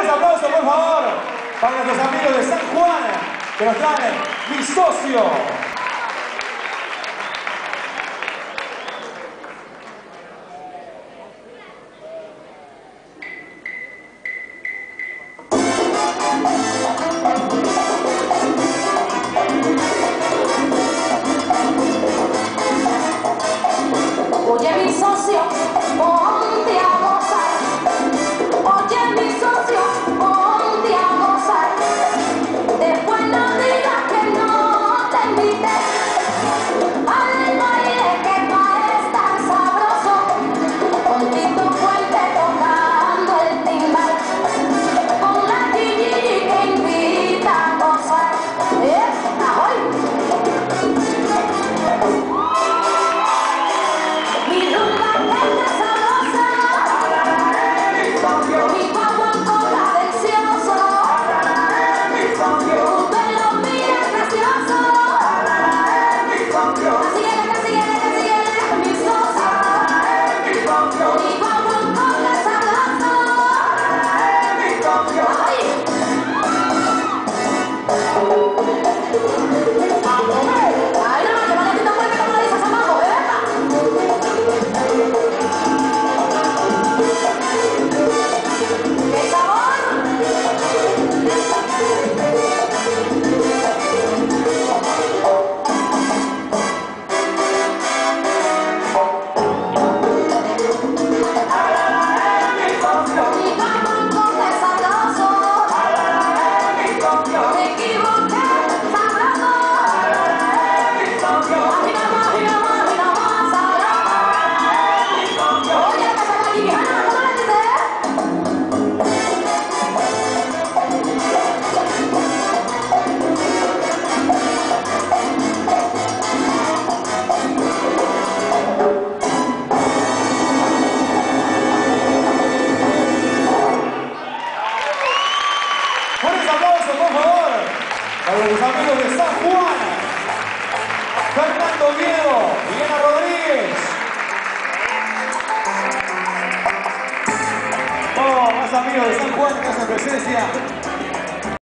Fuertes aplausos, por favor, para nuestros amigos de San Juan, que nos traen Mi Socio. Oye, mi socio, ponte a gozar. Oye, mi socio, ponte a gozar. Después no digas que no te invité al baile que no es tan sabroso. Con Tito Puente tocando el timbal, con la Gigi que invita a gozar. ¡Ahoy! Mi rumba está sabrosa, mi guaguancó delicioso, usted lo mira gracioso. Casiguele, mi socio, mi guaguancó sabroso. Ay, no, que vale Tito Puente como le dice a Zamaco, ¿verdad? ¡Qué sabor! Mi guaguancó es sabroso, me equivoqué, sabroso. Mira, sabroso. Oye, que se la guijana, ¿cómo le dices? Fuertes aplausos, por favor, para los amigos de San Juan. Fernando Oviedo y Ana Rodríguez. Oh, más amigos de San Juan que hacen presencia.